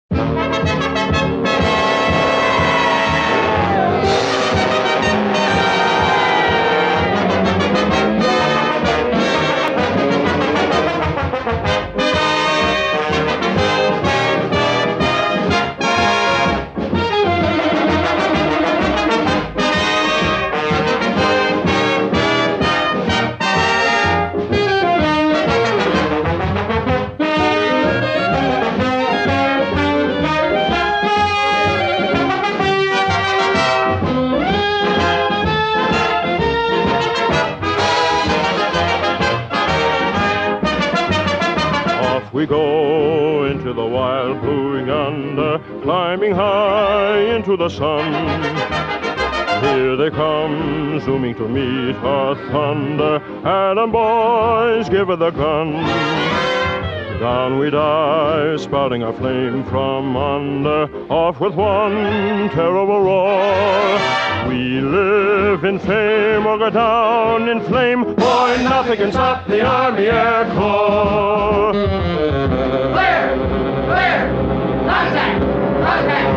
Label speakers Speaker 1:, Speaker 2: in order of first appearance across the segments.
Speaker 1: We go into the wild blue yonder, climbing high into the sun. Here they come, zooming to meet our thunder. Adam, boys, give her the gun. Down we dive, spouting a flame from under, off with one terrible roar. We live in fame or go down in flame. Boy, nothing can stop the Army Air Corps.
Speaker 2: Clear! Clear! Contact! Contact!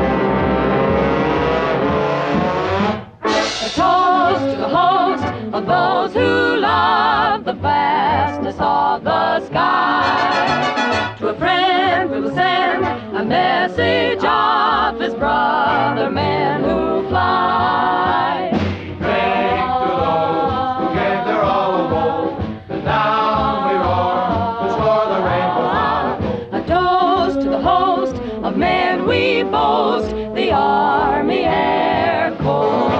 Speaker 2: A toast to the host of those who love the vastness of the sky. To a friend we will send a message of his brother men who fly.
Speaker 3: Drink to those who gave their all of gold, and down we roar to score the rainbow high.
Speaker 2: A toast to the host of men we boast, the Army Air Corps.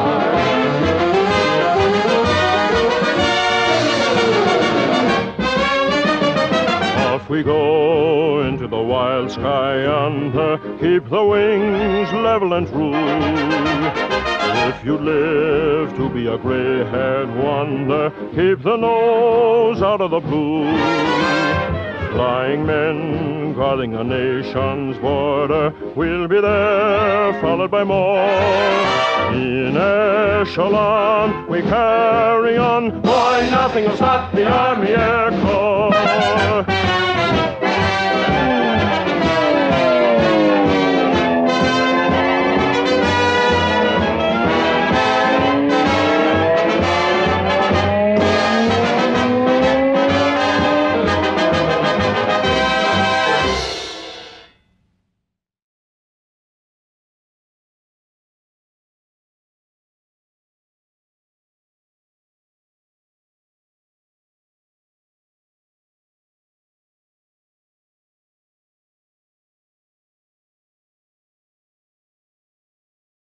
Speaker 1: Off we go into the wild sky yonder, keep the wings level and true. If you live to be a gray-haired wonder, keep the nose out of the blue. Flying men guarding a nation's border, we'll be there followed by more. In echelon we carry on, boy, nothing will stop the Army Air Corps.